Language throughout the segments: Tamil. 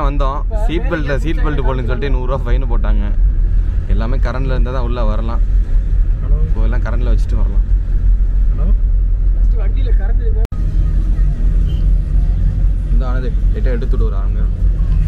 தான் வந்தோம். சீட் பெல்ட் போடலன்னு சொல்லிட்டு 100 ரூபா ஃபைன் போட்டாங்க. எல்லாமே கரண்டில் இருந்தால் தான் உள்ளே வரலாம். இப்போ எல்லாம் கரண்டில் வச்சுட்டு வரலாம். வண்டியில் கரண்ட் இந்த ஆனது லைட்டாக எடுத்துட்டு ஒரு 1/2 மணி நேரம்.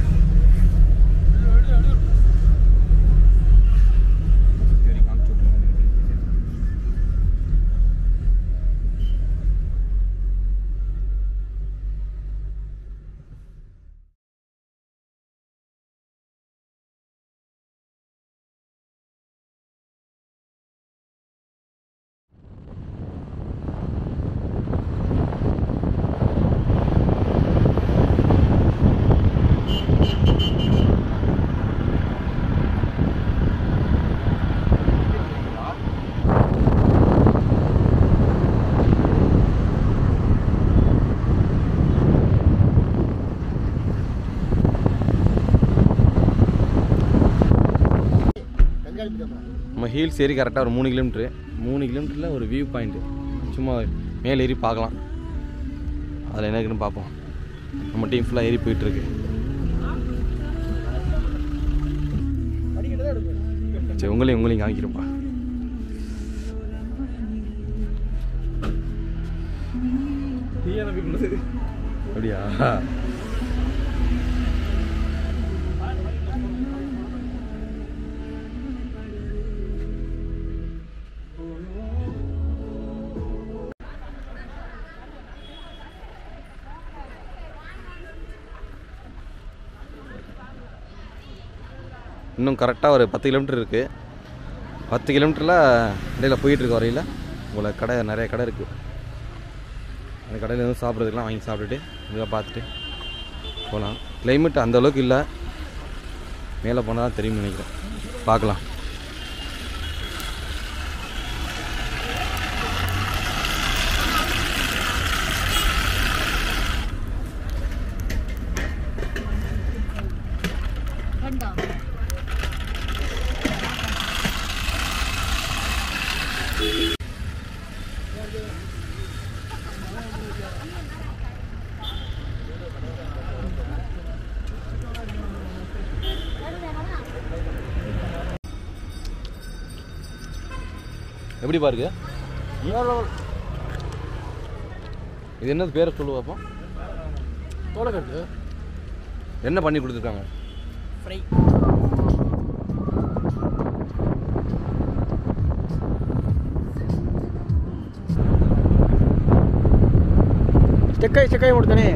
நம்ம ஹீல்ஸ் ஏறி கரெக்டாக ஒரு 3 கிலோமீட்ரு. 3 கிலோமீட்டரில் ஒரு வியூ பாயிண்ட்டு. சும்மா மேலே ஏறி பார்க்கலாம். அதில் என்ன இருக்குன்னு பார்ப்போம். நம்ம டீம் ஃபுல்லாக ஏறி போயிட்டுருக்கு. சரி உங்களையும் காமிக்கிறோம்ப்பா. அப்படியா? இன்னும் கரெக்டாக ஒரு 10 கிலோமீட்டர் இருக்குது. 10 கிலோமீட்டரில் இடையில் போயிட்டுருக்க வரையில் உங்களை நிறைய கடை இருக்குது. அந்த கடையில் எதுவும் சாப்பிட்றதுக்கெலாம் வாங்கி சாப்பிட்டுட்டு இதெல்லாம் பார்த்துட்டு போகலாம். கிளைமேட் அந்தளவுக்கு இல்லை. மேலே போனால் தான் தெரியும்னு நினைக்கிறேன். பார்க்கலாம். எப்படி பாருங்க. இது என்னது பேரை சொல்லுவா? அப்போ தோலக்கட்டு என்ன பண்ணி கொடுத்துருக்காங்க? ஃப்ரை. செக்காய் கொடுத்தானே.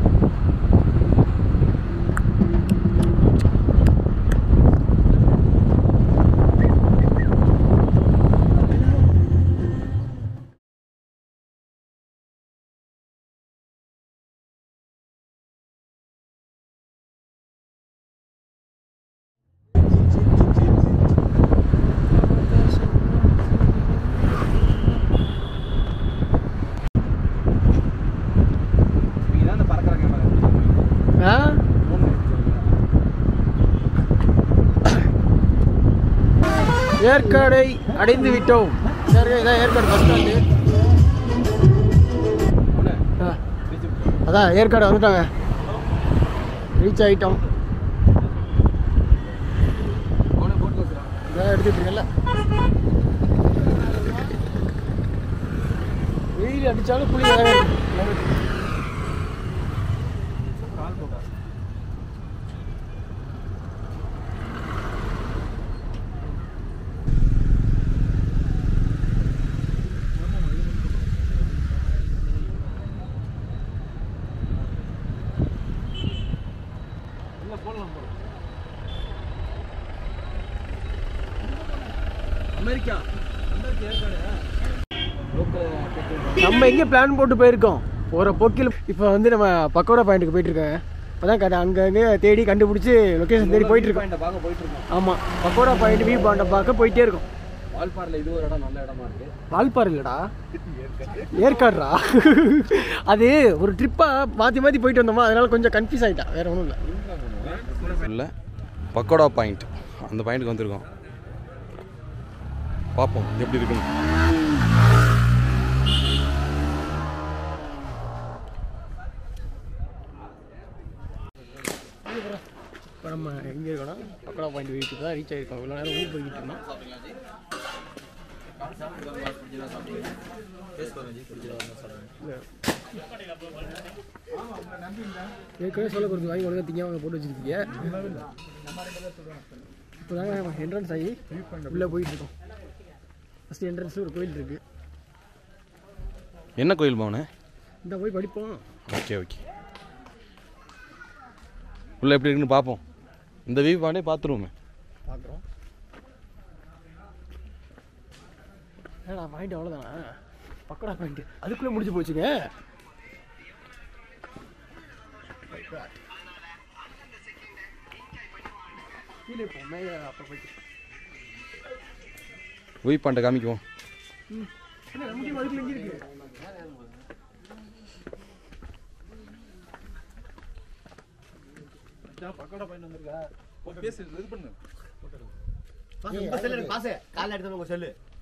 ஏற்காடை அடைந்து விட்டோம். சரி, இதான் ஏற்காடு பஸ் ஸ்டாண்டு. அதான் ஏற்காடு வந்துட்டாங்க. ரீச் ஆகிட்டோம். இதான் எடுத்துட்டு இருக்கல. வெயில் அடித்தாலும் புளி நம்ம எங்கே பிளான் போட்டு போயிருக்கோம். போகிற போக்கில் இப்போ வந்து நம்ம பக்கோடா பாயிண்ட்டுக்கு போயிட்டுருக்காங்க. இப்போ தான் அங்கங்கே தேடி கண்டுபிடிச்சி லொக்கேஷன் தேடி போயிட்டுருக்கோம். ஆமாம், பக்கோடா பாயிண்ட் வியூ பாயிண்ட்டை பார்க்க போயிட்டே இருக்கோம். வால்பாறையில் இது ஒரு இடம் நல்ல இடமா இருக்குது. வால்பாறை இல்லைடா, ஏற்காடுடா. அது ஒரு ட்ரிப்பாக மாற்றி போயிட்டு வந்தோமா, அதனால கொஞ்சம் கன்ஃபியூஸ் ஆகிட்டா. வேறு ஒன்றும் இல்லை. பக்கோடா பாயிண்ட் அந்த பாயிண்ட்டுக்கு வந்திருக்கோம். பார்ப்போம் எப்படி இருக்குன்னு. நம்ம எங்கே இருக்கோம்னா பக்கோடா பாயிண்ட் வீட்டுக்கு தான் ரீச் ஆகிருக்கோம். இவ்வளோ நேரம் ஊர் போய்கிட்டு இருந்தோம். ஏற்கனவே சொல்ல கொடுத்து வாங்கி ஒழுங்காக திங்க போட்டு வச்சுருக்கீங்க. இப்போ தாங்க என்ட்ரன்ஸ் ஆகி உள்ளே போயிட்டு இருக்கோம். ஃபஸ்ட்டு என்ட்ரன்ஸில் ஒரு கோயில் இருக்குது. என்ன கோயில் போனே? இந்த போய் படிப்போம். ஓகே ஓகே, உள்ளே எப்படி இருக்குன்னு பார்ப்போம். இந்த வியூ பாயிண்டே பார்த்துருவோமே. பார்க்குறோம். ஏன்னா பாயிண்ட் அவ்வளோதானா? பக்கோடா பாயிண்ட் அதுக்குள்ளே முடிஞ்சு போச்சுங்க. கீழே இப்போ மேலே அப்போ போயிட்டு வியூ பாயிண்ட்டை காமிக்குவோம். அதுக்குள்ள எங்கே இருக்கு? பக்கோடா பாயிண்ட் வந்திருக்கா? பேசு, இது பண்ணு. காலைல எடுத்து உங்க செல்லு